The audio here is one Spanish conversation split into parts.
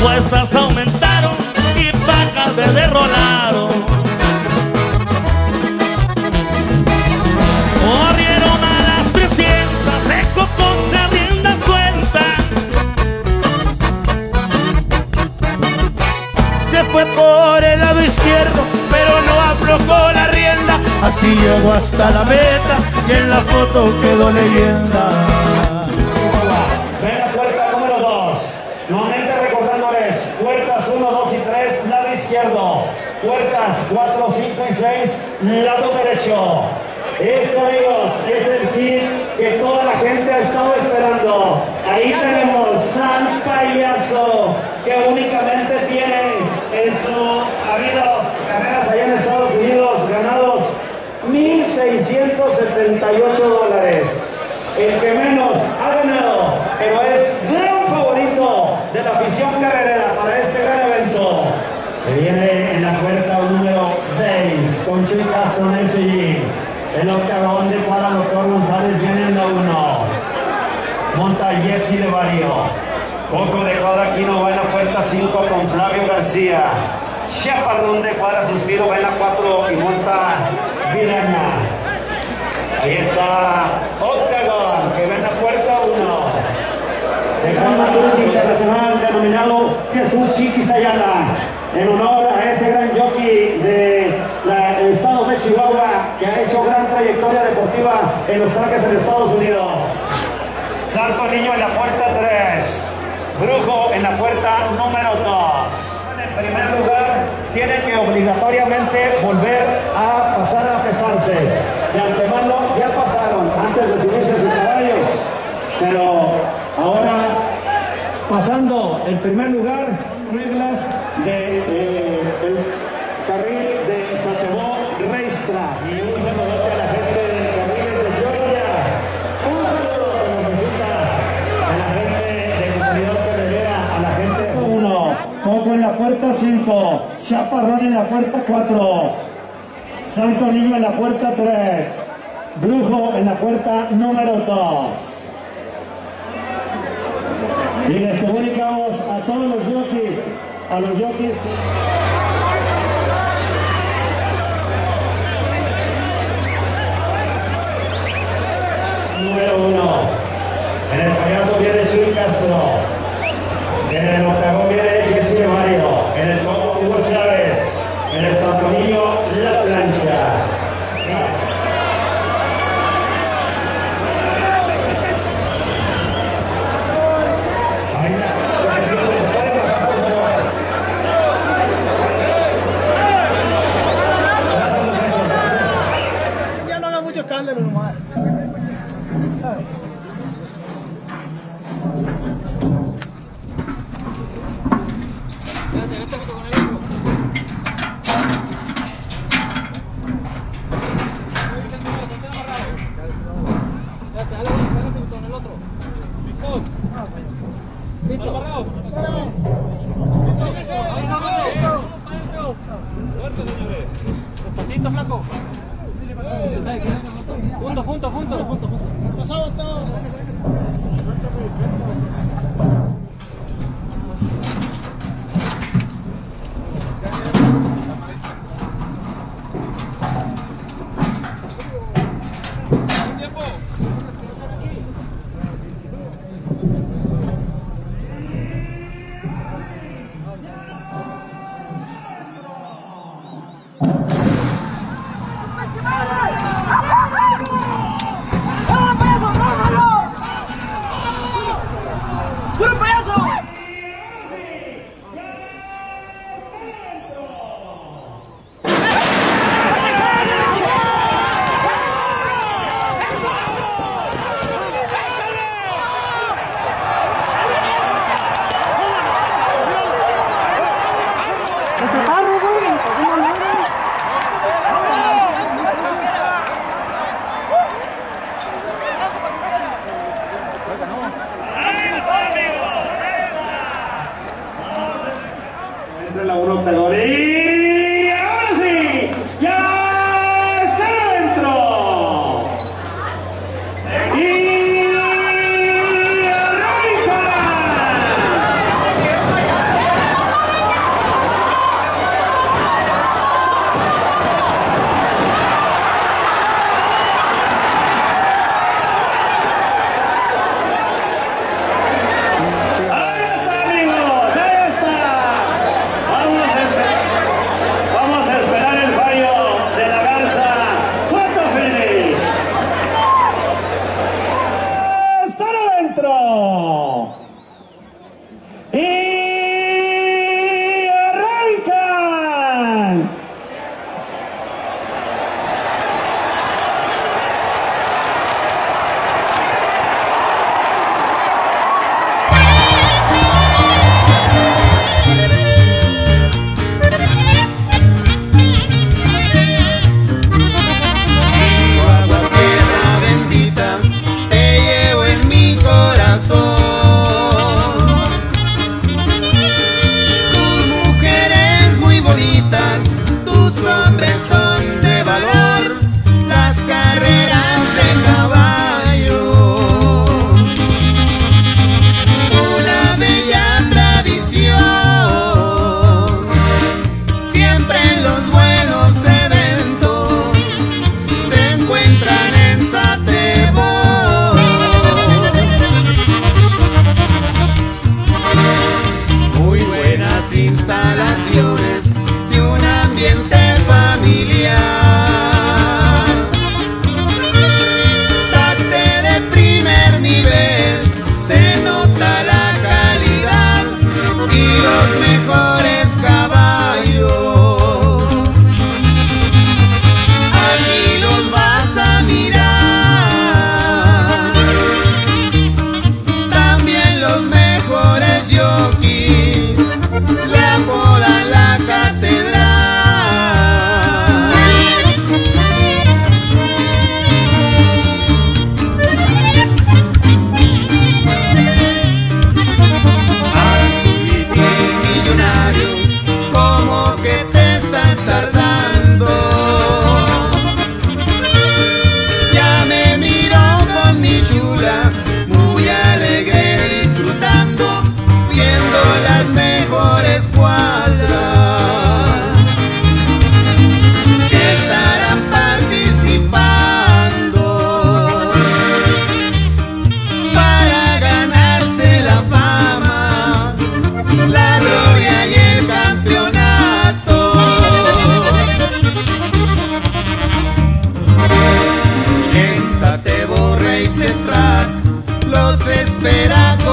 apuestas aumentaron y vacas verdes rolaron. Corrieron a las 300, seco con la rienda suelta. Se fue por el lado izquierdo, pero no aflojó la rienda. Así llegó hasta la meta y en la foto quedó leyenda. Ven a puerta número 2. Nuevamente recordándoles, puertas 1, 2 y 3, lado izquierdo. Puertas 4, 5 y 6, lado derecho. Este, amigos, es el hit que toda la gente ha estado esperando. Ahí tenemos San Payaso, que únicamente tiene en su habido carreras allá en Estados Unidos ganados $1,678. El que menos ha ganado, pero es gran favorito de la afición carrerera para este gran evento. Que viene en la puerta número 6 con Chuy Castro en el sillín. El octagón de cuadra Doctor González viene en la 1. Monta Jesse de Barrio. Coco de cuadra Aquino va en la puerta 5 con Flavio García. Chaparrón de cuadra Suspiro va en la 4 y monta Vilaña. Ahí está Octagon, que va en la puerta 1. De cuadra internacional denominado Jesús Chiquis Ayala, en honor a ese gran jockey del estado de Chihuahua que ha hecho gran trayectoria deportiva en los trajes en Estados Unidos. Santo Niño en la puerta 3, Brujo en la puerta número 2. En primer lugar, tienen que obligatoriamente volver a pasar a pesarse. De antemano ya pasaron antes de subirse a sus caballos, pero ahora pasando en primer lugar, reglas del carril de Satebó Reistra. Y un saludo a la gente del carril de Georgia. Un saludo como visita a la gente de Comunidad Carrera, a la gente de 1. Coco en la puerta 5. Chaparrón en la puerta 4. Santo Niño en la puerta 3. Brujo en la puerta número 2. Y les comunicamos a todos los jockeys, número 1. En el payaso viene Chuy Castro. En el octagón viene Jesse de Mario. En el coco Hugo Chávez. En el Santo Niño La Plancha. Escándalo nomás. Vete junto con el otro. Vete, dale con el otro. ¿Listo? ¿Listo? Fuerte, señores. Despacito, flaco. Juntos. Pasamos todo.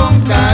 con calma.